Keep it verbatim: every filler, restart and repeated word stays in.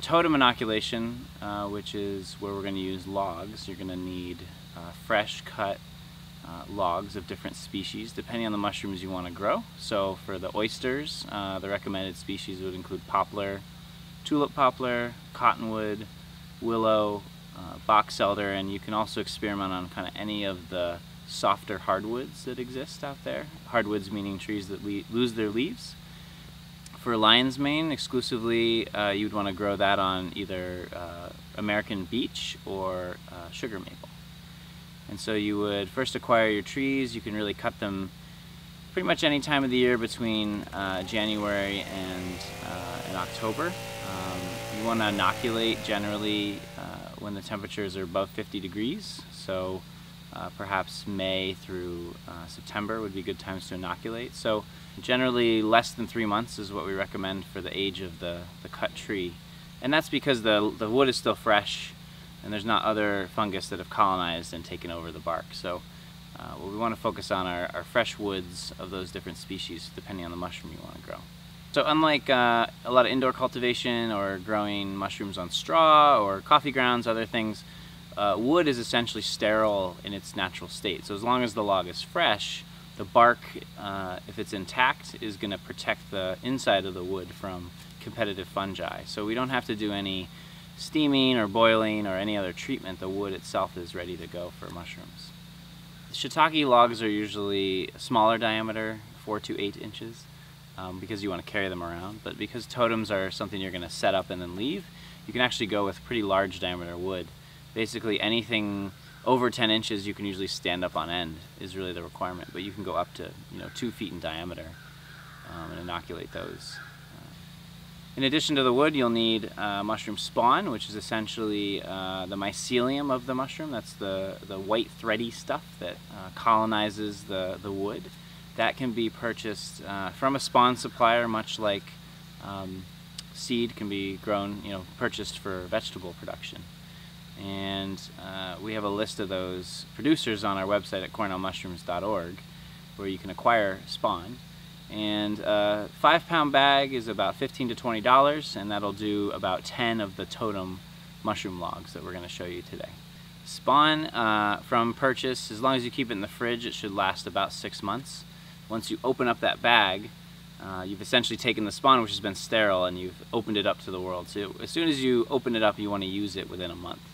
totem inoculation, uh, which is where we're going to use logs, you're going to need uh, fresh cut uh, logs of different species depending on the mushrooms you want to grow. So for the oysters, uh, the recommended species would include poplar, tulip poplar, cottenwood, willow, uh, box elder, and you can also experiment on kind of any of the softer hardwoods that exist out there. Hardwoods meaning trees that le lose their leaves. For lion's mane, exclusively, uh, you'd want to grow that on either uh, American beech or uh, sugar maple. And so you would first acquire your trees. You can really cut them pretty much any time of the year between uh, January and, uh, and October. Um, you want to inoculate generally uh, when the temperatures are above fifty degrees. So uh, perhaps May through uh, September would be good times to inoculate. So generally less than three months is what we recommend for the age of the, the cut tree. And that's because the, the wood is still fresh and there's not other fungus that have colonized and taken over the bark. So uh, well, we want to focus on our, our fresh woods of those different species depending on the mushroom you want to grow. So unlike uh, a lot of indoor cultivation or growing mushrooms on straw or coffee grounds, other things, uh, wood is essentially sterile in its natural state. So as long as the log is fresh, the bark, uh, if it's intact, is going to protect the inside of the wood from competitive fungi. So we don't have to do any steaming or boiling or any other treatment. The wood itself is ready to go for mushrooms. Shiitake logs are usually smaller diameter, four to eight inches, um, because you want to carry them around. But because totems are something you're going to set up and then leave, you can actually go with pretty large diameter wood. Basically anything over ten inches you can usually stand up on end is really the requirement, but you can go up to you know two feet in diameter um, and inoculate those. Uh, in addition to the wood, you'll need uh, mushroom spawn, which is essentially uh, the mycelium of the mushroom. That's the, the white thready stuff that uh, colonizes the, the wood. That can be purchased uh, from a spawn supplier, much like um, seed can be grown, you know, purchased for vegetable production. And uh, we have a list of those producers on our website at cornell mushrooms dot org where you can acquire spawn. And a five pound bag is about fifteen to twenty dollars, and that'll do about ten of the totem mushroom logs that we're going to show you today. Spawn uh, from purchase, as long as you keep it in the fridge, it should last about six months. Once you open up that bag, Uh, you've essentially taken the spawn, which has been sterile, and you've opened it up to the world. So as soon as you open it up, you want to use it within a month.